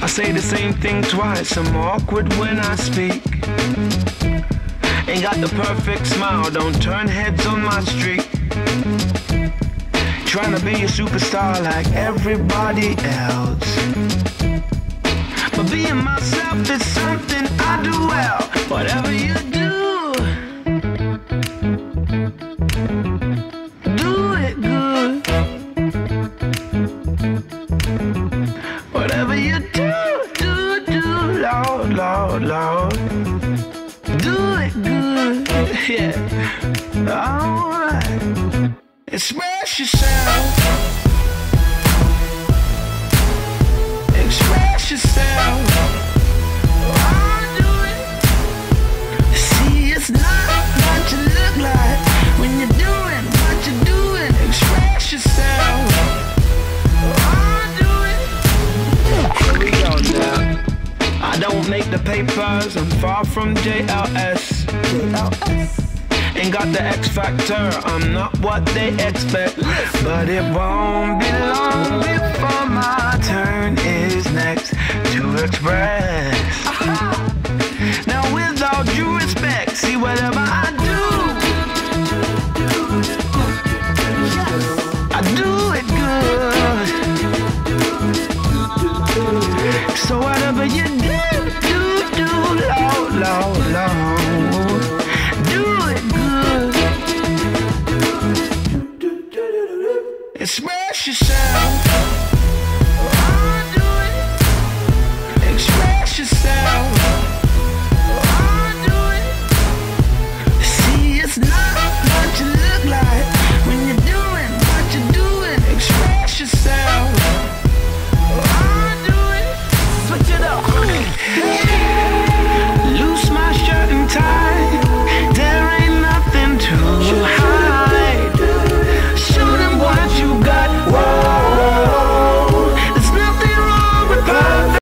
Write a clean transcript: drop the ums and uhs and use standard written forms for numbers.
I say the same thing twice, I'm awkward when I speak. Ain't got the perfect smile, don't turn heads on my street. Trying to be a superstar like everybody else, but being myself is something I do well. Whatever you do, do it good. Whatever you do, Lord, Lord, Lord, do it good, yeah, alright. Express yourself, express yourself. I'll do it. See, it's not what you look like when you're doing what you're doing. Express yourself. I'll do it. Here we go now. I don't make the papers, I'm far from JLS. Ain't got the X factor, I'm not what they expect. But it won't be long before my turn is next to express. Now with all due respect, see whatever I do, I do it good. So whatever you do, Lord, Lord, Lord, do it good. Express yourself. I'll do it. Express yourself.